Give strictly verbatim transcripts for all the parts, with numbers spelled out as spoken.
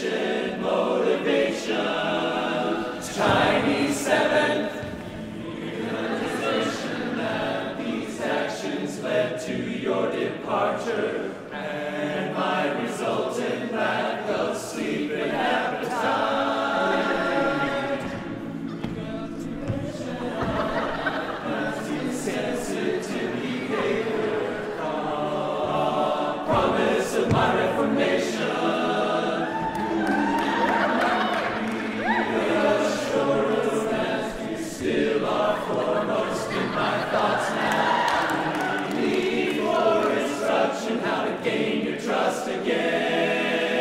Inspiration, motivation, Chinese seventh. Realization that these actions led to your departure, and my resultant lack of sleep and appetite. Insensitive behavior, promise of my reformation. Reassurance that you still are foremost in my thoughts now. Need for instruction how to gain your trust again.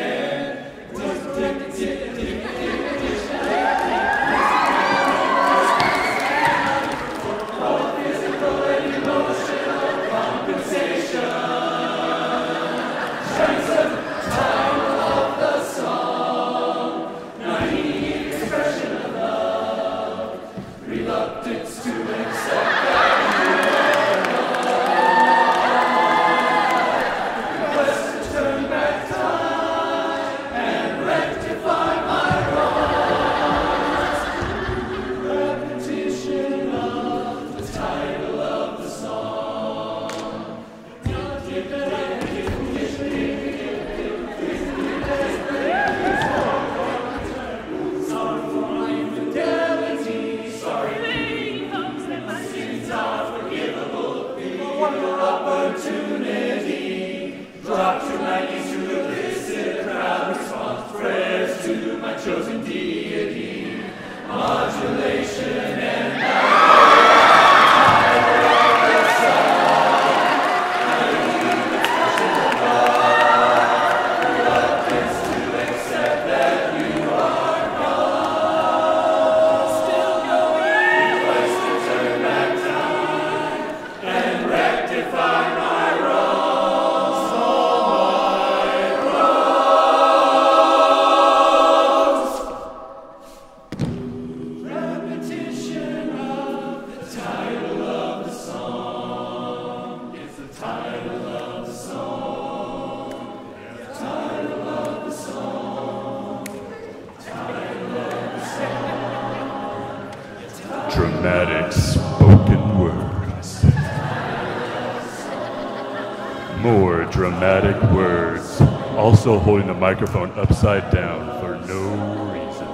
Opportunity, drop your Nikes to elicit a crowd response, prayers to my chosen deity, modulation and dramatic spoken words. More dramatic words. Also holding the microphone upside down for no reason.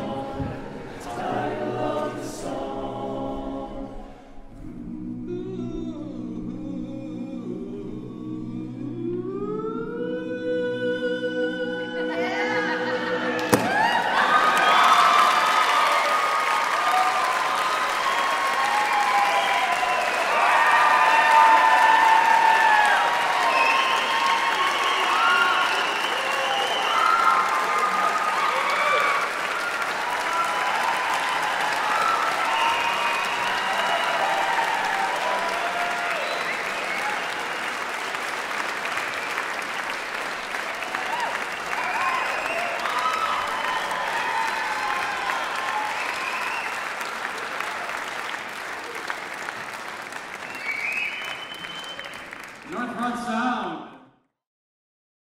North Front Sound.